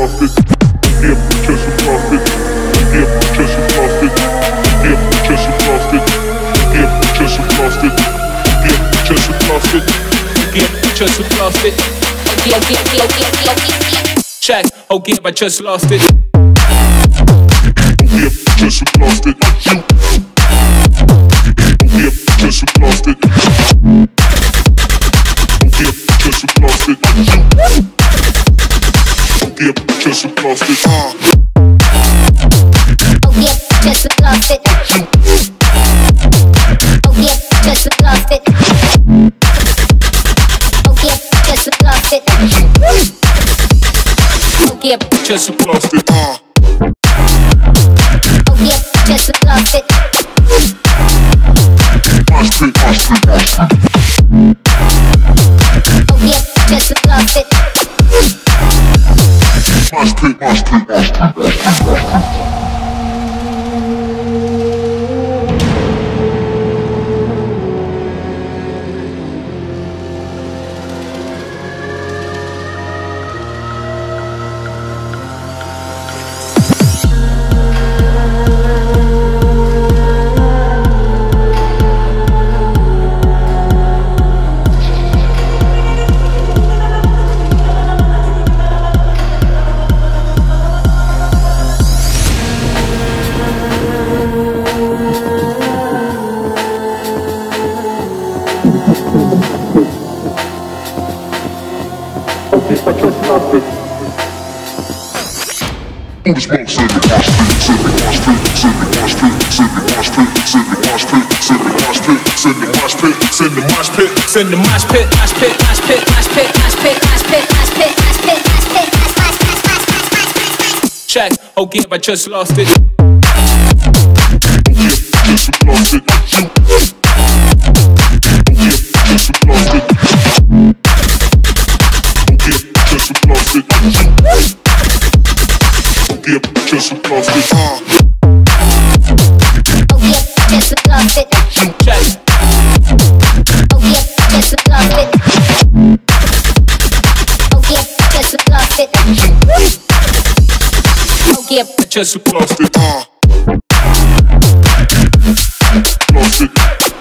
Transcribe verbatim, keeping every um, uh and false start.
lost it. Yeah, just lost it. Yeah, just lost it. Yeah, just lost it. Yeah, just lost it. Yeah, just lost it. Yeah, just lost it. Yeah, yeah, yeah, yeah, yeah, yeah. Check. Oh yeah, I just lost it. Yeah, just lost it. You. Yeah, just lost it. Yeah, just lost it. You. Yeah, just lost it. Uh. Oh yeah, just lost it. Oh yeah, just lost it. Oh yeah, just lost it. Oh yeah, just lost it. Uh. Oh yeah, just lost it. Mosh pit, mosh pit, mosh pit. Oh yeah, just lost it. Mosh pit, mosh pit, mosh pit. All the smoke, send the mosh pit, send the mosh pit, send the mosh pit, send the mosh pit, send the mosh pit, send the mosh pit, send the mosh pit, send the mosh pit, send the mosh pit, mosh pit, mosh pit, mosh pit, mosh pit, mosh pit, mosh pit, mosh pit, mosh pit, mosh pit. Check. Oh yeah, I just lost it. Yeah, just lost it. You. Yeah, just lost it. Yeah, just lost it. You. Yeah, just lost it. Uh. Oh yeah, just lost it. You check. Oh yeah, just lost it. Oh yeah, just lost it. Oh yeah, I just lost it. Uh. Lost it.